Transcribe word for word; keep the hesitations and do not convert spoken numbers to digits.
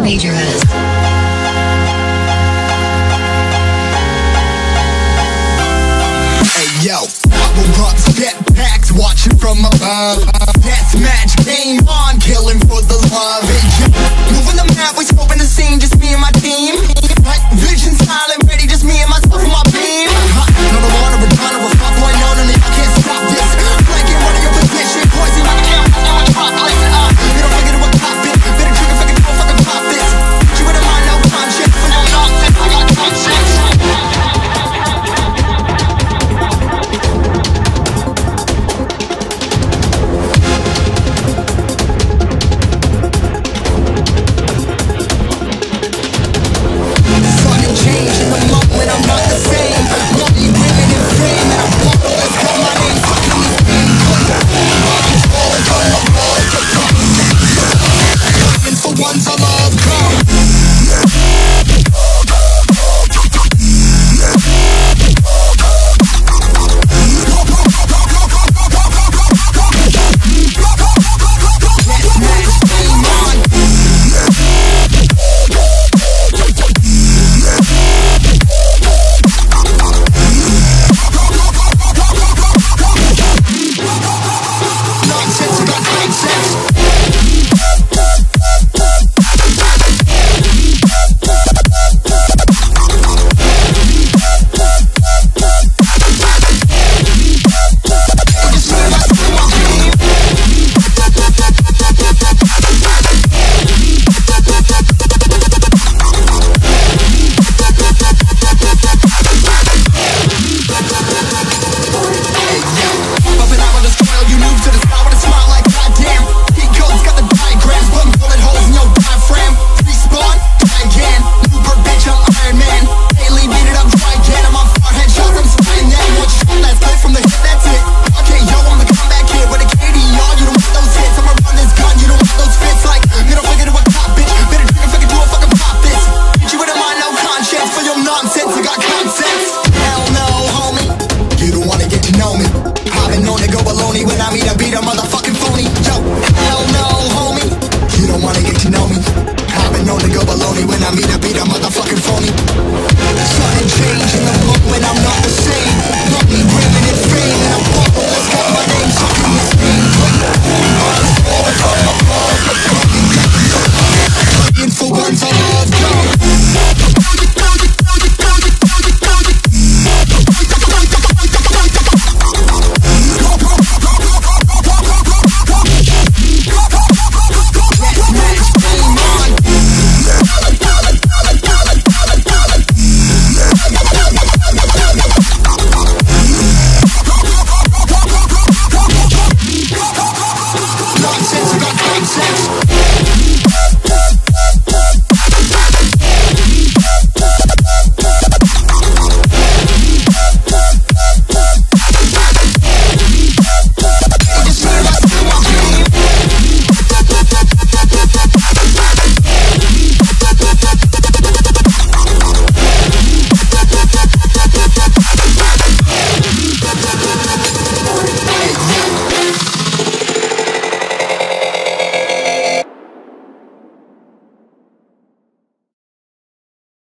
Major has. Yo, bubble ups, jetpacks, watching from above. Deathmatch game on, killing for the love. Moving the map, we scoping the scene, just me and my team. Vision silent, ready, just me and myself and my beam. No, the water, we're trying to fuck boy, no, no, no, you can't stop this. Blanket, running your position, poison like a camera, no one drop like uh. You don't forget what cop it, better trigger, fucking go, fucking pop this. You with a mind, no conscience, for no nonsense, I got conscience. When I meet a beat, a motherfucking phony. Sudden change in the moment, I'm not the same.